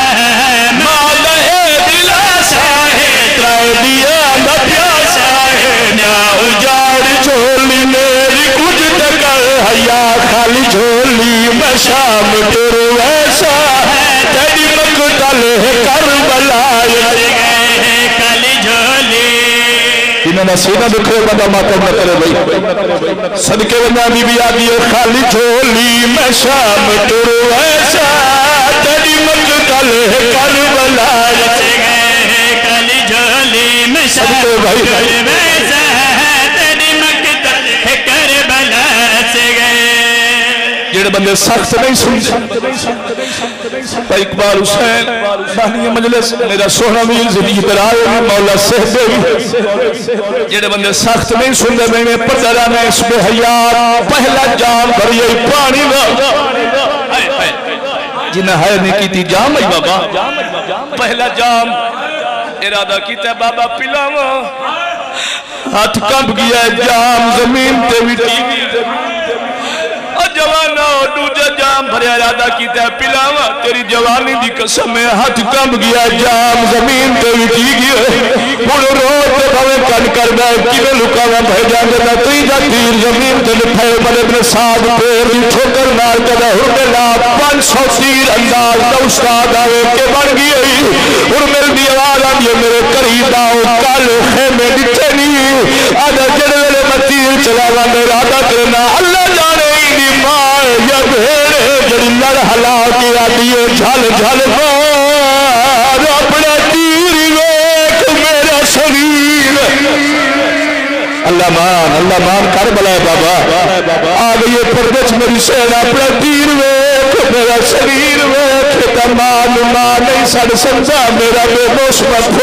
[SPEAKER 1] مالے دلاسا ہے ترائے دیا نہ پیاسا ہے نہ اجاڑ جھولی میری کچھ تکر حیا خالی جھولی میں شام تیرے ایسا تیری مقتل ہے کربلا
[SPEAKER 2] کالی جھولی
[SPEAKER 1] انہوں نے سینہ دکھے بندہ ماتم نہ کرے بھئی صدقے بندہ بی بی آدھی ہے خالی جھولی میں شام تیرے ایسا تیری مقتل ہے کربلا
[SPEAKER 2] کالی جھولی میں شام تیرے ایسا تیری مقتل ہے کربلا سے گئے
[SPEAKER 1] جڑے بندے سخت نہیں سنتے بھائی اقبال حسین بانی مجلس میرا سونا میل زندگی پر آئے مولا صحبے بھی جڑے بندے سخت نہیں سنتے میں پترہ میں اس بے حیات پہلا جام بھریے پانی دا جنہ ہے نے کی تھی جام ای بابا پہلا جام ارادہ کیتا ہے بابا پلاوا ہاتھ کب گیا جام زمین تے بھی جوانا دوجہ جام بھرے ارادہ کیتا ہے پلاوا تیری جوانی دی قسم ہے ہاتھ کم گیا جام زمین تے وٹی گیا پورے روڈ تے بھوے کن کر گئے کیویں لکاوا بھائی جان دا تئی دا تیر زمین تے لٹھے بڑے ابن سعد پیر دی ٹھوکر مار کے ہر لا 500 تیر انداز دا استاد آوے کہ بن گئی اور میری آواز آندی میرے قریب آؤ کل خیمے ڈٹھے نہیں آدھا جڑے ویلے میں تیر چلاوا میں ارادہ کرنا اللہ جانے یا بھیڑے جڑی لڑ ہلا کے آتی ہے جھل جھل مار اپنا تیر ویک میرا شریر اللہ مان کر بلائے بابا آگئی پردچ میری سین اپنا تیر ویک میرا شریر ویک تمام مان نہیں سڑ سمجھا میرا بے موش مت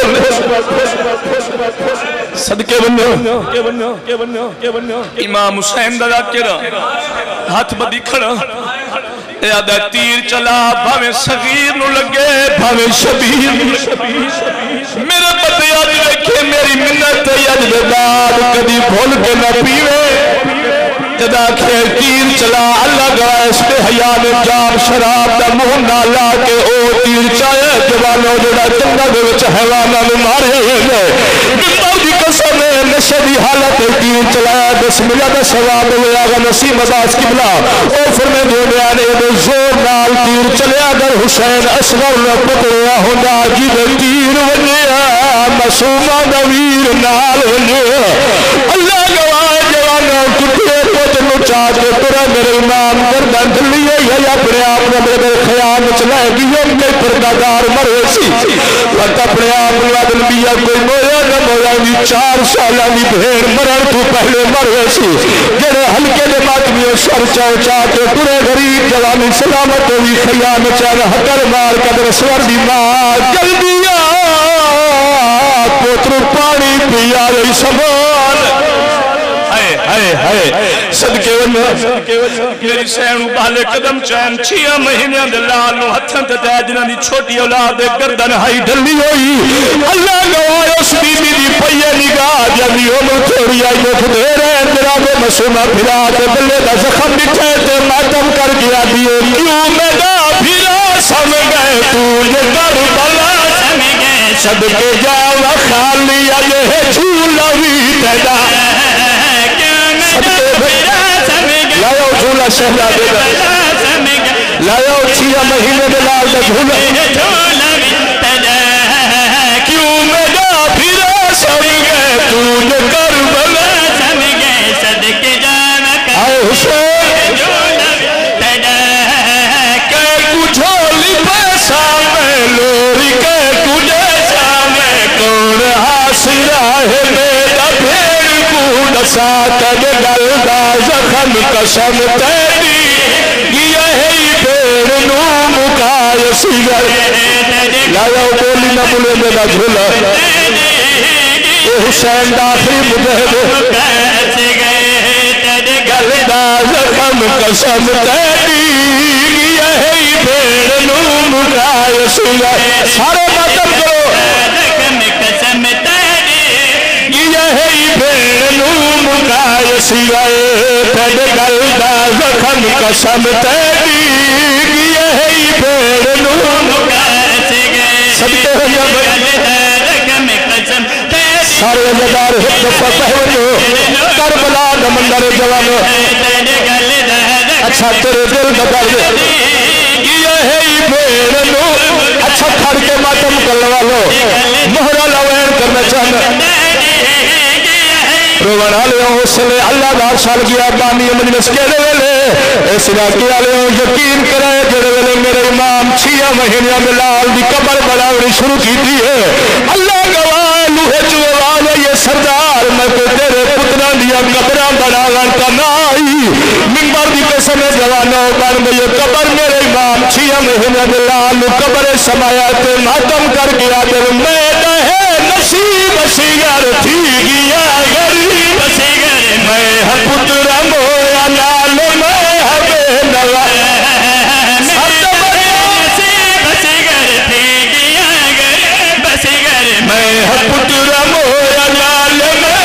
[SPEAKER 1] صدقے بنو امام حسین دا ذاکرہ ہاتھ بدی کھڑا ارادہ تیر چلا بھاویں صغیر نو لگے بھاویں شبیر میرے پتے یاد رکھے میری منت یاد بعد کدی بھول کے نہ پیوے جدا کھیر تیر چلا اللہ گوائے اس پہ حیان جام شراب دا منہ نالا کے او تیر چاہے جوانوں جڑا چندہ دے وچ حیوانہ میں مارے ہیں ممبر دی قسم ہے نشدی حالت تیر چلایا بسم اللہ دا ثواب ہوئے آگا نسیم عباس قبلہ او فرمے دے بیانے دے زور نال تیر چلیا در حسین اصغر نہ پکڑیا ہونا جی دے تیر ونیا مسومہ دویر نال ونیا اللہ گوائے جوانوں کتے پوچھنو چاہتے ترہ میرے امام گردن دلیے یا اپنے آپ نے میرے خیال چلائے گی ہم کے پردادار مرے سی وقت اپنے آپ نے نبیہ کوئی مویا نہ مویا بھی 4 سالہ بھی بھیڑ مرن تو پہلے مرے سی جنہیں ہلکے جماعت میں سر چاہو چاہتے ترہ غریب جوانی سلامت ہوئی خیال چاہے حکر مار قدر سور دی ماں جلدی پوتر پانی پیا رہی سبان صدقے ونہ میری سینو بالے قدم چین 6 مہینے دے لالوں ہتھن تے جنہاں دی چھوٹی اولاد دے گردن ہائی ڈلی ہوئی اللہ گواہ اس بی بی دی پئیے نگاہ جبھی عمر تھوڑی آئی دکھ دے رہے جناب مسومہ پھرا تے بلے دا زخم ڈٹھے تے ماتم کر گیا دیے کیوں میرا پھرا سم گئے تو یہ کربلا سم گئے صدقے جاوا خالی یہ جھولا بھی تیدا لایا جھولا شہزادے دا لایا 6 مہینے دلال دا جھولا کیوں میرا پھرا سم گئے تو یہ کربلا سم گئے صدقے جانا آئے حسین کہ کچھولی پیسہ میں لوری کہ کجھے سامنے کون حاصلہ ہے میرا بھیڑ کو ساتھ گل دا زخم قسم تیری یہ ہی بھیڑ نو مکا سی گئے لایا بولی نہ بولے میرا جھولا اے حسین دا آخری مجاہد گل دا زخم قسم تیری یہی بھیڑ نو مکائے سی گئے سارے ماتم کرو قسم تیری یہی بھیڑ نو مکائے سی گئے تیرے گل دا زخم قسم تیری یہی بھیڑ نو مکائے سی گئے صدقے ہو یا سارے عزادار حق دفع پہنو کربلا نمندر جوانو اچھا تیرے دل بدر یہ ہے بھیڑنو اچھا کھڑ کے ماتم کلوا لو مہرہ لوین کرنا چاہنا روان آلے ہوں حسلے اللہ دار سال گیا بانی مجلس کے لے اس علاقے آلے ہوں یقین کرائے جڑے ویلے میرے امام 6 مہینیاں ملال دی قبر بڑھاوری شروع کی دی ہے اللہ گواہ لوہے چوالے یہ سردار میں کو تیرے پتران دیا قبران بڑھاوان کا نائی منبر دی قسم جوانوں بن میں یہ قبر میرے امام 6 مہینیاں ملال قبر سمایات ماتم کر گیا دل میں دہے نصیب سیگر تھی گیا غریب سیگر میں پتر مویا نال میں بے نوا پتر مویا نال میں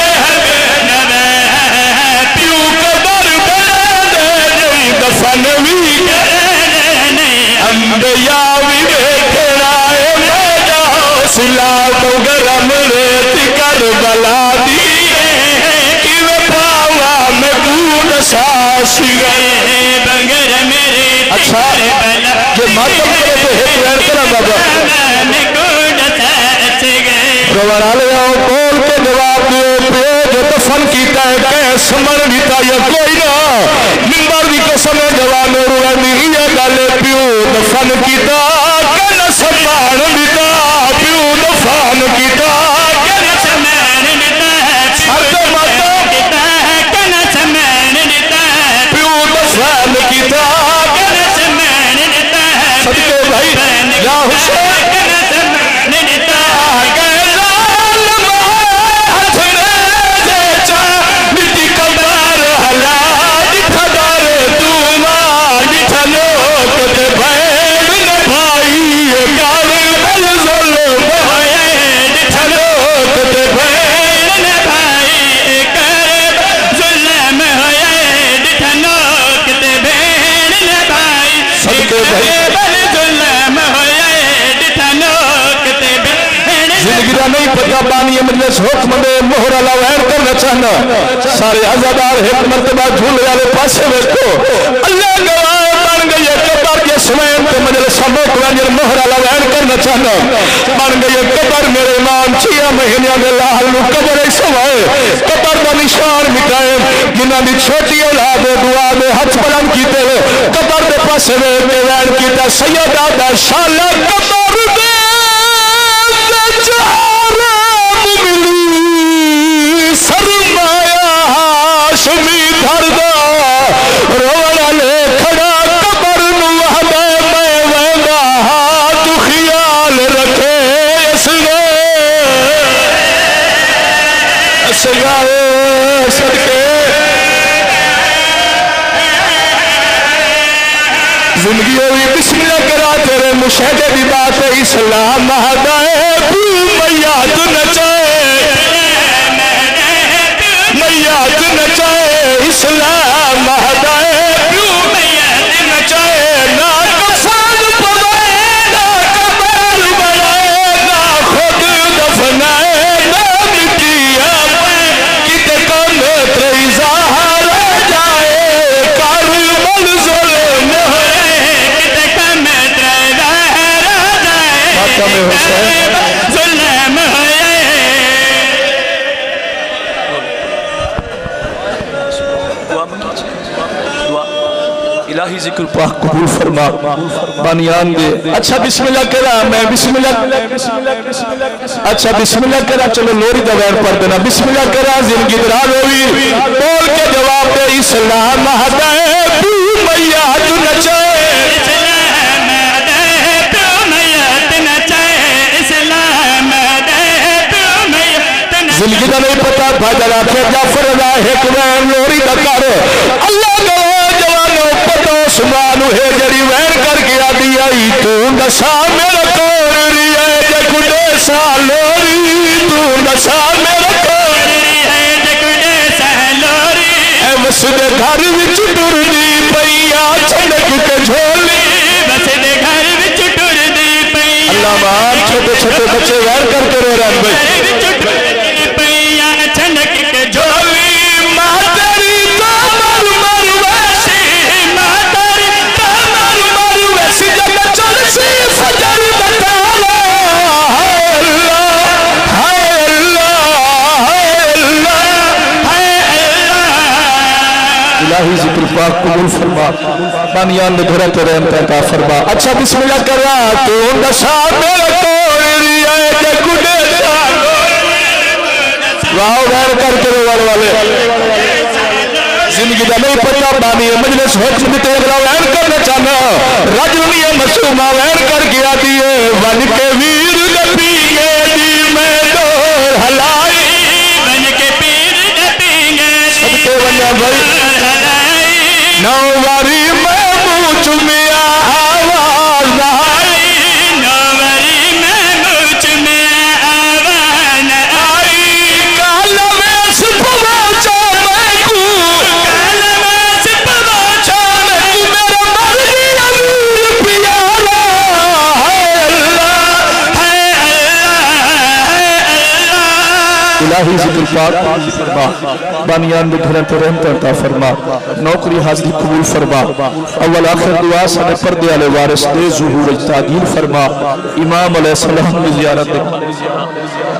[SPEAKER 1] پیو قبر بنا دے دفن بھی انبیاء بھی بیٹھنا ہے میں جاؤ سلا تو گرم ریت کربلا دی کہ وہ پاوا میں گون ساسی گئے بغیر میرے اچھا یہ ماتم کرے تو ہے پرین کرا بابا روان آلے آؤ بول کے جواب دیو پیو جو دفن کیتا ہے کہ سمر بیتا یا کوئی نہ منبر دی قسم جواب روانی یہ گالے پیو دفن کیتا کہ نہ سمان بیتا پیو دفن کیتا کہ نہ سمان بیتا سرد ماتا کیتا ہے کہ نہ سمان بیتا پیو دفن کیتا کہ نہ سمان بیتا صدقے بھائی یا حسین کہ نہ سمان بیتا نہیں پتا بانی مجلس حکم دے مہرہ لوین کرنا چاہنا سارے عزادار ایک مرتبہ جھول والے پاسے بیٹھو اللہ گواہ بن گئی قبر کے سمین کے مجلس حکم دے مہرہ لوین کرنا چاہنا بن گئی قبر میرے امام 6 مہینیاں میں اللہ قبر ایسا ہے قبر کا نشان مٹائے جنہاں دی چھوٹی اولاد دعا میں ہاتھ بلند کیتے قبر دے پاسے وین کیتا سیدہ دا شالہ قبر دے سرمایہ ہاشمی دھردہ روڑا لے کھڑا قبر نوہدہ میں ویدہ تو خیال رکھے اسگائے صدقے زندگی ہوئی بسم اللہ کرا تیرے مشاہدے بھی بات اسلام مہدائے میاد نچائے میاد نچائے اسلام مہدائے میاد نچائے نا کفان پڑھائے نا قبر بڑھائے نا خود دفنائے نا مٹیا کتے کم تری ظاہر جائے کارمل ظلم ہے کتے کم تری ظاہر جائے ظلم ہے الہی ذکر پاک قبول فرما بانیان دے اچھا بسم اللہ کرا میں بسم اللہ اچھا بسم اللہ کرا چلو لوری دویر پر دینا بسم اللہ کرا زندگی دراد ہوئی بول کے جواب دے اسلام مہدائے تو میاد نچائے اسلام مہدائے تو روحے جڑی وین کر کے آدھی آئی تو نشا میرا کوری ہے جکڑے سالوری تو نشا میرا کوری ہے جکڑے سالوری اے مسجد گھر وچ ٹردی پئیا چھڑک کے جھولی مسجد گھر وچ ٹردی پئیا اللہ مان چھوٹے چھوٹے بچے وین کر کے رو رہے ہیں بھائی پئیا چھڑک کے جھولی الہی ذکر پاک قبول فرما بانیان میں دھرت رحمت عطا فرما اچھا بسم اللہ کر رہا تو نشا میرا کوری ہے جکڑے واہ غیر کر کے روال والے زندگی دا نہیں پتا بانی مجلس حکم بھی تیغرا وین کرنا چاہنا رجلنی مسلمہ وین کر گیا دیئے ون کے ویر دپیگے دی میں دور حلائی ون کے پیر دپیگے سب کے ونیا بھائی نواری میں موچ میں آواز نہائی نواری میں موچ میں آواز نہائی کالا میں سپ واچا میں کو کالا میں سپ واچا میں کو میرا مرضی امیر پیارا ہے اللہ ہے اللہ ہے اللہ الہی ذکر پاک فرما بانیان میں دھرت رحمت عطا فرما نوکری حاضری قبول فرما اول آخر دعا سنے پردے علیہ وارث دے ظہور اجتاگیر فرما امام علیہ السلام نے زیارت